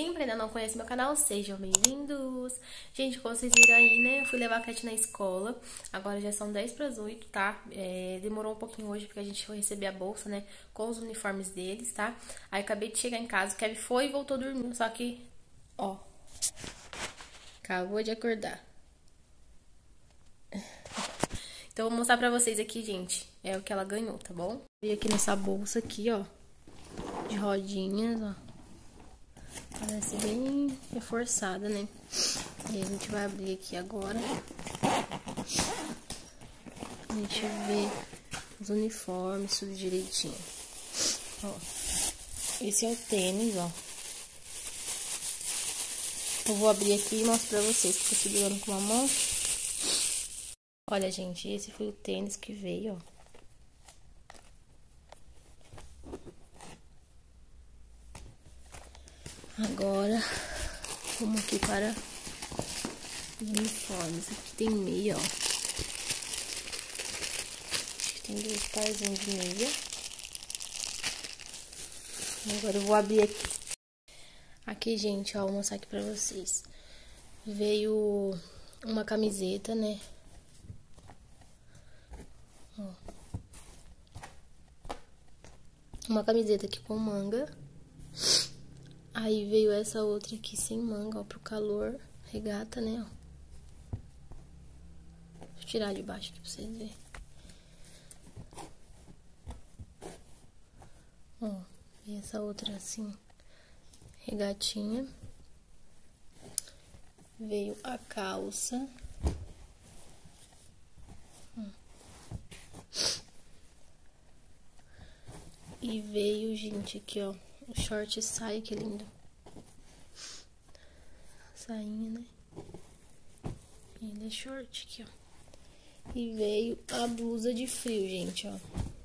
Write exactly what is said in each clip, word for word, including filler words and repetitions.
sempre ainda não conhecem meu canal, sejam bem-vindos. Gente, como vocês viram aí, né, eu fui levar a Cat na escola. Agora já são dez para as oito, tá? É, demorou um pouquinho hoje porque a gente foi receber a bolsa, né, com os uniformes deles, tá? Aí acabei de chegar em casa, o Kevin foi e voltou dormindo, só que, ó, acabou de acordar. Então, eu vou mostrar pra vocês aqui, gente, é o que ela ganhou, tá bom? E aqui nessa bolsa aqui, ó, de rodinhas, ó. Parece bem reforçada, né? E a gente vai abrir aqui agora. A gente vê os uniformes, tudo direitinho. Ó, esse é o tênis, ó. Eu vou abrir aqui e mostro pra vocês, que eu tô segurando com uma mão. Olha, gente, esse foi o tênis que veio, ó. Agora, vamos aqui para os uniformes. Aqui tem meia, ó. Aqui tem dois parzinhos de meia. Agora eu vou abrir aqui. Aqui, gente, ó, vou mostrar aqui pra vocês. Veio uma camiseta, né? Ó. Uma camiseta aqui com manga. Aí veio essa outra aqui sem manga, ó, pro calor. Regata, né, ó. Deixa eu tirar de baixo aqui pra vocês verem. Ó, e essa outra assim, regatinha. Veio a calça. E veio, gente, aqui, ó, o short saia, que lindo. Sainha, né? Ele é short aqui, ó. E veio a blusa de frio, gente, ó.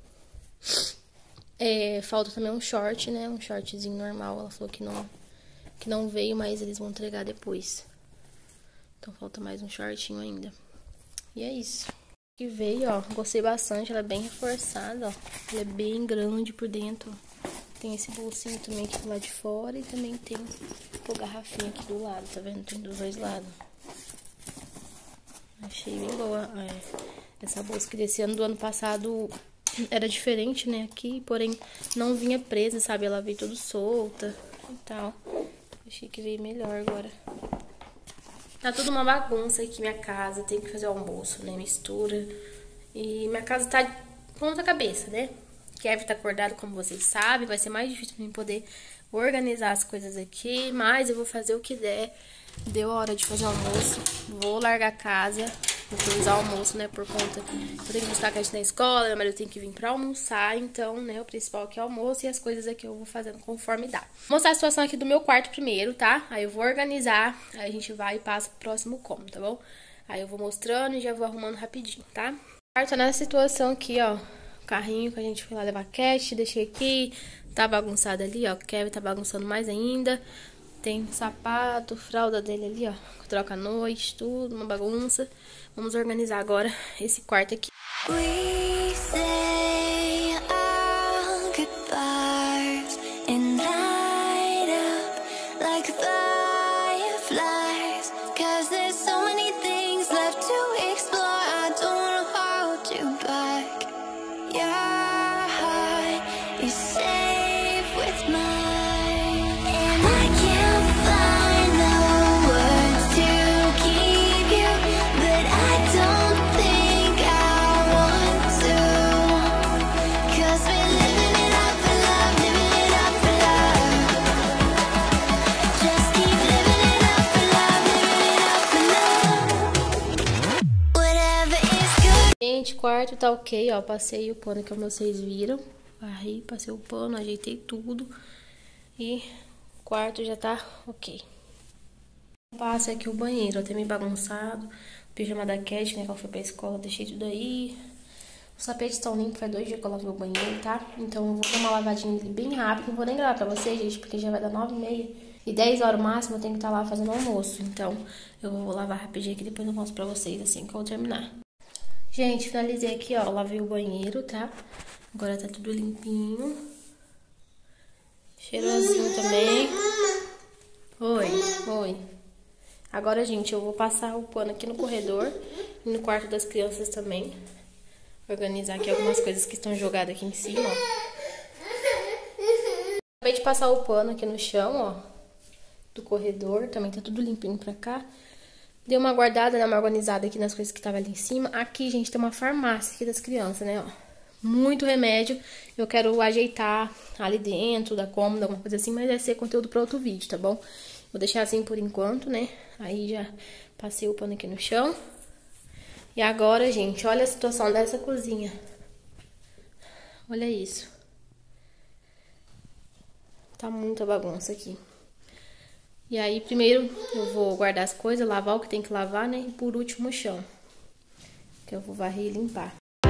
É, falta também um short, né? Um shortzinho normal. Ela falou que não, que não veio, mas eles vão entregar depois. Então falta mais um shortinho ainda. E é isso. Que veio, ó, gostei bastante, ela é bem reforçada, ó, ela é bem grande por dentro, tem esse bolsinho também aqui do lado de fora e também tem o garrafinha aqui do lado, tá vendo? Tem dos dois lados. Achei bem boa, é, essa bolsa que desse ano, do ano passado era diferente, né, aqui, porém não vinha presa, sabe, ela veio toda solta e tal, achei que veio melhor agora. Tá tudo uma bagunça aqui minha casa, tem que fazer o almoço, né, mistura. E minha casa tá de ponta cabeça, né? Kevin tá acordado, como vocês sabem, vai ser mais difícil pra mim poder organizar as coisas aqui, mas eu vou fazer o que der. Deu a hora de fazer o almoço, vou largar a casa, vou fazer o almoço, né, por conta... Eu tenho que buscar a Cat na escola, meu marido tem que vir pra almoçar, então, né, o principal aqui é o almoço e as coisas aqui eu vou fazendo conforme dá. Vou mostrar a situação aqui do meu quarto primeiro, tá? Aí eu vou organizar, aí a gente vai e passa pro próximo cômodo, tá bom? Aí eu vou mostrando e já vou arrumando rapidinho, tá? O quarto tá nessa situação aqui, ó, o carrinho que a gente foi lá levar a Cat, deixei aqui, tá bagunçado ali, ó, o Kevin tá bagunçando mais ainda. Tem sapato, fralda dele ali, ó, troca à noite, tudo, uma bagunça. Vamos organizar agora esse quarto aqui. We say our goodbyes and light up like fireflies, 'cause there's so many things left to explore. I don't wanna hold you back. Your heart is safe with mine. Gente, quarto tá ok, ó, passei o pano que vocês viram, varri, passei o pano, ajeitei tudo e o quarto já tá ok. Passe aqui o banheiro, ó, tem meio bagunçado, o pijama da Cat, né, que ela foi pra escola, deixei tudo aí. Os tapetes estão limpos, faz dois dias que eu lavei o banheiro, tá? Então eu vou dar uma lavadinha bem rápido, não vou nem gravar pra vocês, gente, porque já vai dar nove e meia e dez horas no máximo eu tenho que estar lá fazendo almoço. Então eu vou lavar rapidinho aqui, depois eu mostro pra vocês assim que eu vou terminar. Gente, finalizei aqui, ó, lavei o banheiro, tá? Agora tá tudo limpinho. Cheirosinho também. Oi, oi. Agora, gente, eu vou passar o pano aqui no corredor e no quarto das crianças também. Organizar aqui algumas coisas que estão jogadas aqui em cima, ó. Acabei de passar o pano aqui no chão, ó, do corredor. Também tá tudo limpinho pra cá. Dei uma guardada, né, uma organizada aqui nas coisas que estavam ali em cima. Aqui, gente, tem uma farmácia aqui das crianças, né, ó. Muito remédio. Eu quero ajeitar ali dentro da cômoda, alguma coisa assim, mas vai ser conteúdo para outro vídeo, tá bom? Vou deixar assim por enquanto, né? Aí já passei o pano aqui no chão. E agora, gente, olha a situação dessa cozinha. Olha isso. Tá muita bagunça aqui. E aí, primeiro eu vou guardar as coisas, lavar o que tem que lavar, né? E por último o chão, que eu vou varrer e limpar.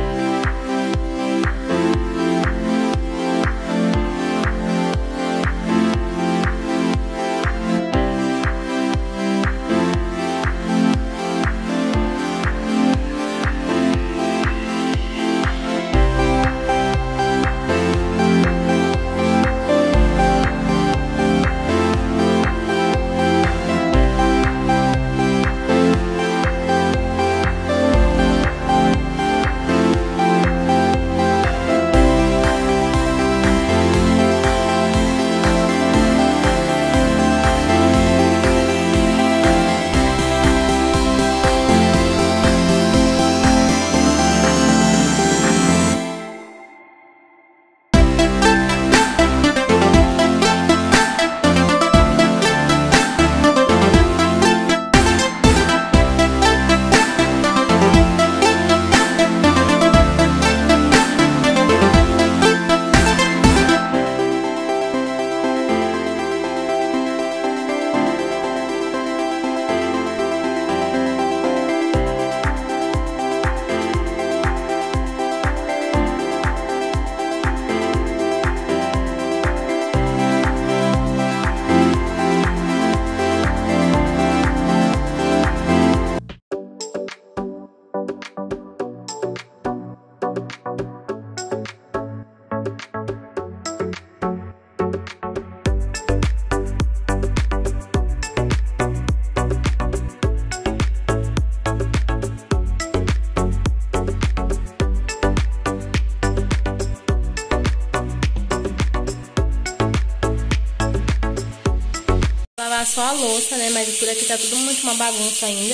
Lavar só a louça, né? Mas por aqui tá tudo muito uma bagunça ainda.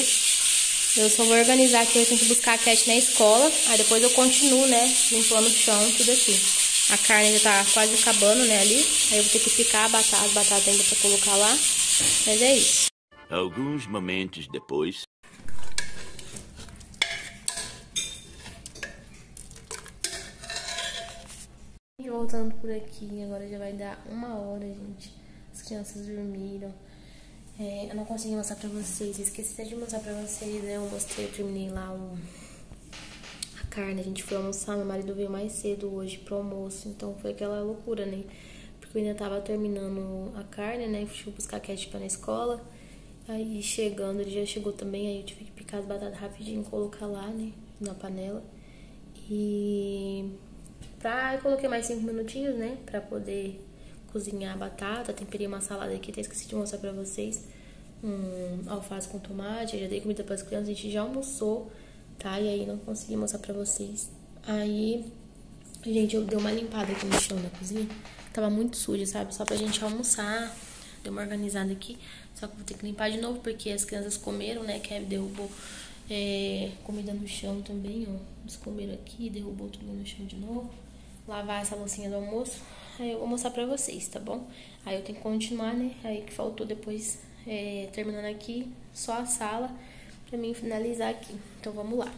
Eu só vou organizar aqui, eu tenho que buscar a Cat na escola. Aí depois eu continuo, né? Limpando o chão e tudo aqui. A carne já tá quase acabando, né? Ali. Aí eu vou ter que picar a batata, as batatas ainda pra colocar lá. Mas é isso. Alguns momentos depois. Voltando por aqui, agora já vai dar uma hora, gente. As crianças dormiram. É, eu não consegui mostrar pra vocês, eu esqueci até de mostrar pra vocês, né? Eu mostrei, eu terminei lá o, a carne, a gente foi almoçar, meu marido veio mais cedo hoje pro almoço, então foi aquela loucura, né? Porque eu ainda tava terminando a carne, né? Fui buscar a ketchup na escola, aí chegando, ele já chegou também, aí eu tive que picar as batatas rapidinho e colocar lá, né? Na panela. E pra, eu coloquei mais cinco minutinhos, né? Pra poder cozinhar a batata, temperei uma salada aqui, até esqueci de mostrar pra vocês, um alface com tomate, eu já dei comida pras crianças, a gente já almoçou, tá? E aí não consegui mostrar pra vocês. Aí, gente, eu dei uma limpada aqui no chão da cozinha, tava muito suja, sabe? Só pra gente almoçar, dei uma organizada aqui, só que vou ter que limpar de novo, porque as crianças comeram, né? Kevin derrubou é, comida no chão também, ó, eles comeram aqui, derrubou tudo no chão de novo. Lavar essa loucinha do almoço, aí eu vou mostrar pra vocês, tá bom? Aí eu tenho que continuar, né? Aí que faltou depois, é, terminando aqui, só a sala, pra mim finalizar aqui. Então vamos lá.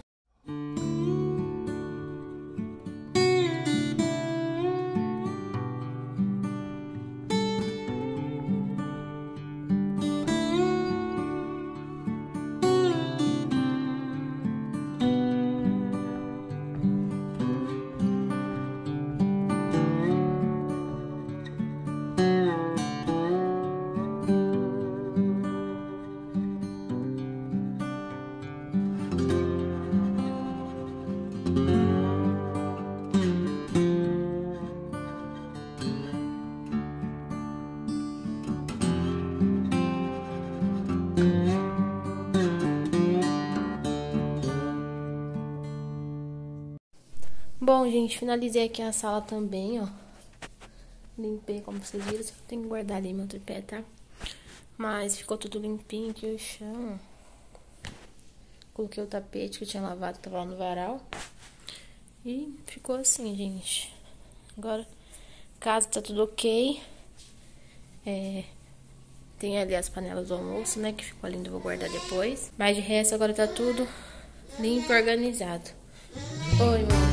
Bom, gente, finalizei aqui a sala também, ó. Limpei, como vocês viram, só que eu tenho que guardar ali meu tripé, tá? Mas ficou tudo limpinho aqui o chão. Coloquei o tapete que eu tinha lavado, que tava lá no varal. E ficou assim, gente. Agora, casa tá tudo ok. É... Tem ali as panelas do almoço, né? Que ficou lindo, eu vou guardar depois. Mas de resto, agora tá tudo limpo e organizado. Oi, meu